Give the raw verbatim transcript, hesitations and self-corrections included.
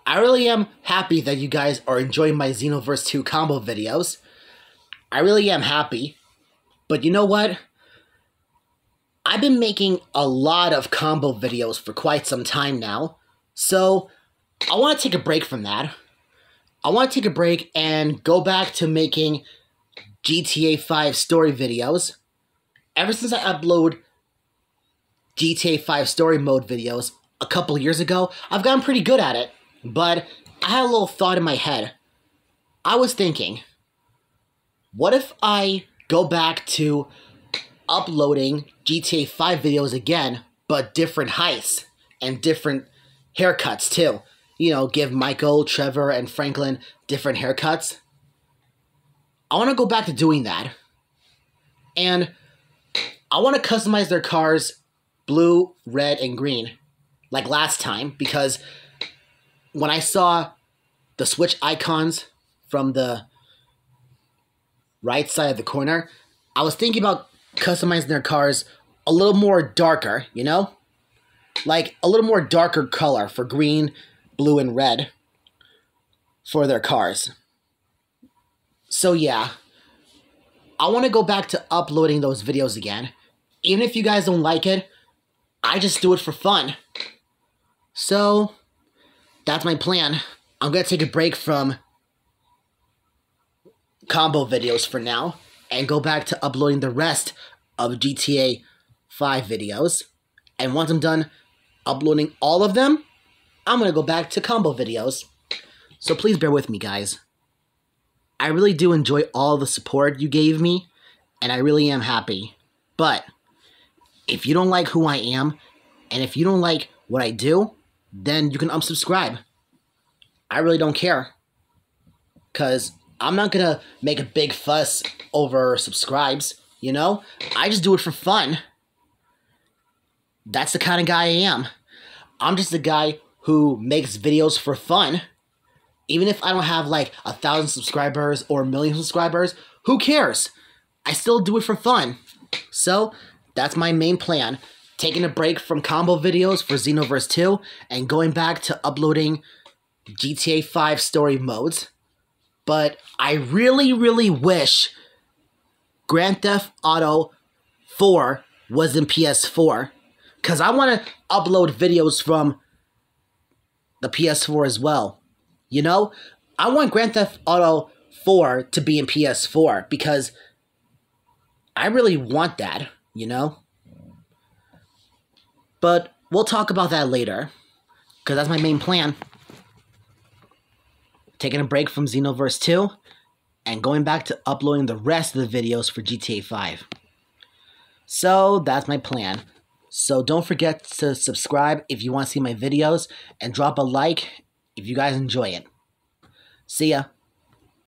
I really am happy that you guys are enjoying my Xenoverse two combo videos. I really am happy. But you know what? I've been making a lot of combo videos for quite some time now. So, I want to take a break from that. I want to take a break and go back to making G T A five story videos. Ever since I upload G T A five story mode videos a couple years ago, I've gotten pretty good at it. But I had a little thought in my head. I was thinking, what if I go back to uploading G T A five videos again, but different heights and different haircuts too? You know, give Michael, Trevor, and Franklin different haircuts. I want to go back to doing that. And I want to customize their cars blue, red, and green, like last time, because when I saw the switch icons from the right side of the corner, I was thinking about customizing their cars a little more darker, you know? Like a little more darker color for green, blue, and red for their cars. So yeah, I want to go back to uploading those videos again. Even if you guys don't like it, I just do it for fun. So, that's my plan. I'm going to take a break from combo videos for now and go back to uploading the rest of G T A five videos. And once I'm done uploading all of them, I'm going to go back to combo videos. So please bear with me, guys. I really do enjoy all the support you gave me, and I really am happy. But if you don't like who I am, and if you don't like what I do, then you can unsubscribe. I really don't care. Because I'm not going to make a big fuss over subscribes, you know? I just do it for fun. That's the kind of guy I am. I'm just a guy who makes videos for fun. Even if I don't have like a thousand subscribers or a million subscribers, who cares? I still do it for fun. So, that's my main plan. Taking a break from combo videos for Xenoverse two and going back to uploading G T A five story modes. But I really, really wish Grand Theft Auto four was in P S four. Because I want to upload videos from the P S four as well. You know? I want Grand Theft Auto four to be in P S four because I really want that, you know? But we'll talk about that later, because that's my main plan. Taking a break from Xenoverse two, and going back to uploading the rest of the videos for G T A five. So, that's my plan. So, don't forget to subscribe if you want to see my videos, and drop a like if you guys enjoy it. See ya.